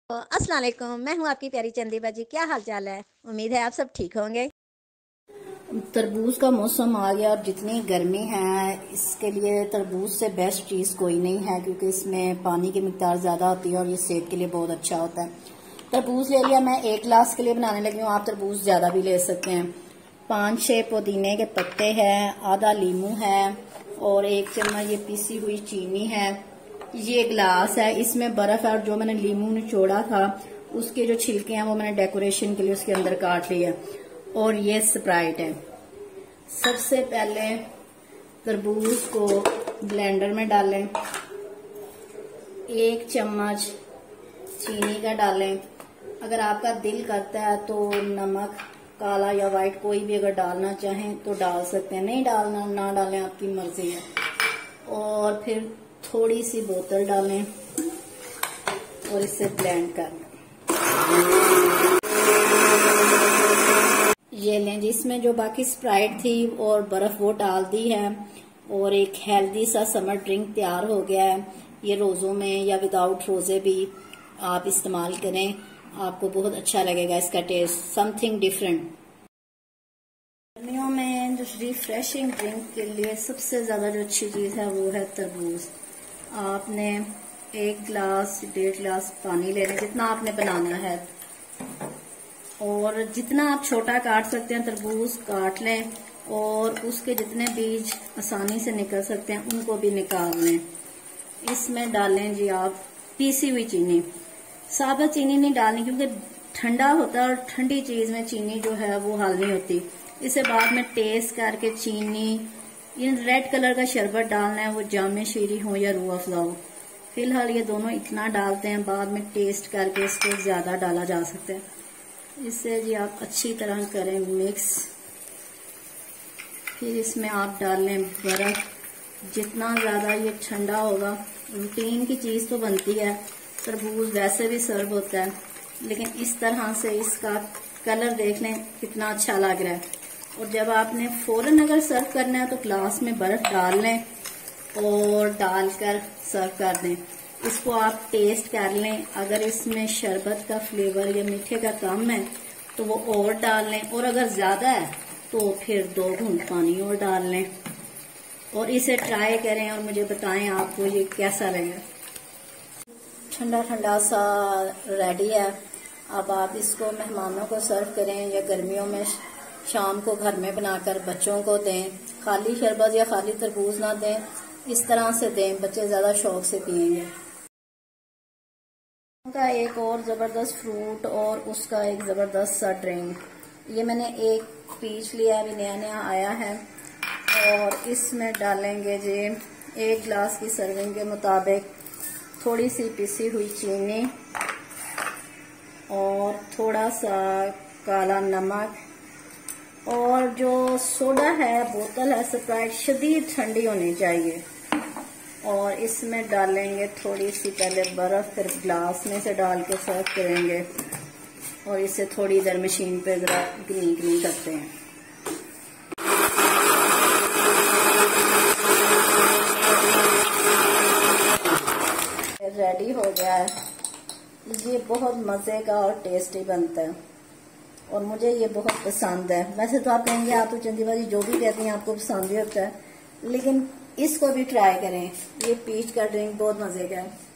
अस्सलाम वालेकुम, मैं हूँ आपकी प्यारी चंदी बाजी। क्या हाल चाल है? उम्मीद है आप सब ठीक होंगे। तरबूज का मौसम आ गया और जितनी गर्मी है इसके लिए तरबूज से बेस्ट चीज़ कोई नहीं है, क्योंकि इसमें पानी की मिकदार ज़्यादा होती है और ये सेहत के लिए बहुत अच्छा होता है। तरबूज ले लिया, मैं 1 गिलास के लिए बनाने लगी हूँ। आप तरबूज ज़्यादा भी ले सकते हैं। 5-6 पुदीने के पत्ते हैं, आधा लीमू है और 1 चम्मच ये पीसी हुई चीनी है। ये गिलास है, इसमें बर्फ है और जो मैंने लीमू निचोड़ा था उसके जो छिलके हैं वो मैंने डेकोरेशन के लिए उसके अंदर काट लिए। और ये स्प्राइट है। सबसे पहले तरबूज को ब्लेंडर में डालें, 1 चम्मच चीनी का डालें। अगर आपका दिल करता है तो नमक काला या वाइट कोई भी अगर डालना चाहें तो डाल सकते हैं, नहीं डालना ना डालें, आपकी मर्जी है। और फिर थोड़ी सी बोतल डालें और इसे ब्लेंड कर लें। ये लें, जिसमें जो बाकी स्प्राइट थी और बर्फ वो डाल दी है और एक हेल्दी सा समर ड्रिंक तैयार हो गया है। ये रोजों में या विदाउट रोजे भी आप इस्तेमाल करें, आपको बहुत अच्छा लगेगा इसका टेस्ट, समथिंग डिफरेंट। गर्मियों में जो रिफ्रेशिंग ड्रिंक के लिए सबसे ज्यादा जो अच्छी चीज है वो है तरबूज। आपने 1 गिलास 1.5 गिलास पानी लेना, जितना आपने बनाना है, और जितना आप छोटा काट सकते हैं तरबूज काट लें और उसके जितने बीज आसानी से निकल सकते हैं उनको भी निकाल लें। इसमें डालें जी आप पीसी हुई चीनी। साबुत चीनी नहीं डालनी क्योंकि ठंडा होता है और ठंडी चीज में चीनी जो है वो हल नहीं होती। इसे बाद में टेस्ट करके चीनी, इन रेड कलर का शरबत डालना है, वो जामे शीरी हो या रूह अफ़ज़ा हो। फिलहाल ये दोनों इतना डालते हैं, बाद में टेस्ट करके इसको ज्यादा डाला जा सकता है। इससे जी आप अच्छी तरह करें मिक्स। फिर इसमें आप डाल लें बर्फ। जितना ज्यादा ये ठंडा होगा, रूटीन की चीज तो बनती है, तरबूज वैसे भी सर्व होता है, लेकिन इस तरह से इसका कलर देख लें कितना अच्छा लग रहा है। और जब आपने फौरन अगर सर्व करना है तो ग्लास में बर्फ डाल लें और डालकर सर्व कर दें। इसको आप टेस्ट कर लें, अगर इसमें शरबत का फ्लेवर या मीठे का कम है तो वो और डाल लें, और अगर ज्यादा है तो फिर 2 घूंट पानी और डाल लें। और इसे ट्राई करें और मुझे बताएं आपको ये कैसा लगे। ठंडा ठंडा सा रेडी है। अब आप इसको मेहमानों को सर्व करें या गर्मियों में शाम को घर में बनाकर बच्चों को दें। खाली शरबत या खाली तरबूज ना दें, इस तरह से दें, बच्चे ज्यादा शौक से पिएंगे। का एक और जबरदस्त फ्रूट और उसका एक जबरदस्त सा ड्रिंक। ये मैंने एक पीच लिया, अभी नया नया आया है, और इसमें डालेंगे जी 1 गिलास की सर्विंग के मुताबिक थोड़ी सी पिसी हुई चीनी और थोड़ा सा काला नमक, और जो सोडा है, बोतल है स्प्राइट, शदीद ठंडी होनी चाहिए। और इसमें डालेंगे थोड़ी सी पहले बर्फ, फिर ग्लास में से डाल के सर्व करेंगे और इसे थोड़ी देर मशीन पे जरा ग्रीन ग्रीन करते हैं। रेडी हो गया है। ये बहुत मजे का और टेस्टी बनता है और मुझे ये बहुत पसंद है। वैसे तो आप कहेंगे आप तो चंदी बाजी जो भी कहती हैं आपको पसंद ही होता है, लेकिन इसको भी ट्राई करें। ये पीच का ड्रिंक बहुत मजे का है।